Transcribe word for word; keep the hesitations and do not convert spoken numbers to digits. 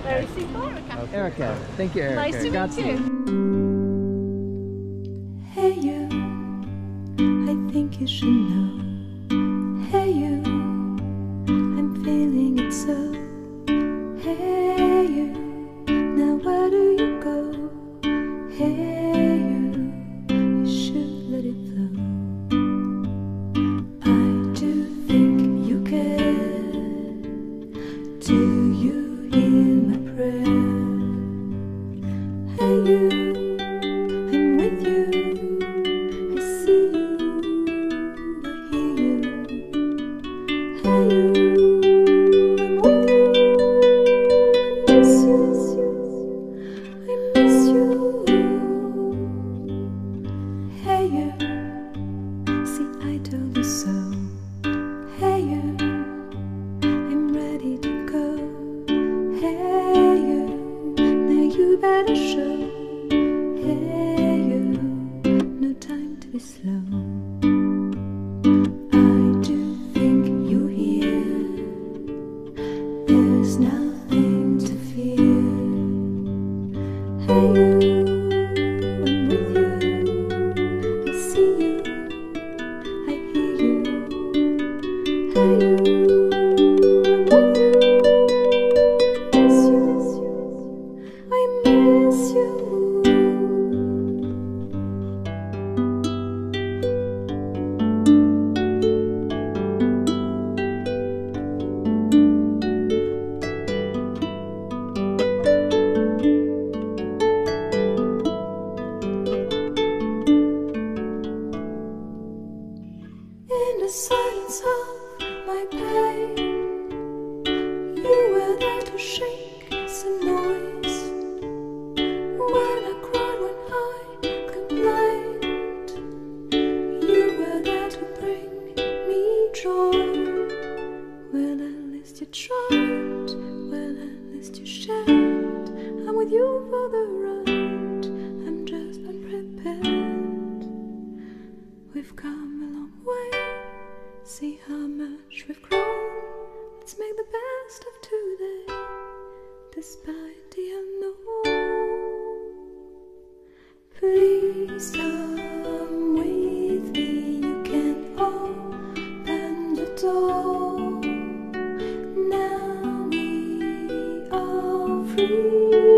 Very simple, Erica. Okay. Erica. Thank you, Erica. Nice to Got meet you. Hey you, I think you should know. Hey you, I'm feeling it so. Hey you, now where do you go? Hey you, you should let it flow. I do think you care. Do you hear my prayer? Hey you, I'm with you. I see you, I hear you. Hey you, I'm with you. I miss you, I miss you. Hey you, see I told you so. Hey you, I'm ready to go. Hey you, now you better show. Hey you, no time to be slow. I do think you hear. There's nothing to fear. Hey you, I'm with you. I see you, I hear you. Hey you, I'm with you. I miss you, I miss you. In the silence of my pain, you were there to shake some noise. When I cried, when I complained, you were there to bring me joy. Well, at least you tried, well, at least you shared. I'm with you for the ride, I'm just unprepared. We've come a long way, see how much we've grown. Let's make the best of today, despite the unknown. Please come with me, you can open the door. Now we are free.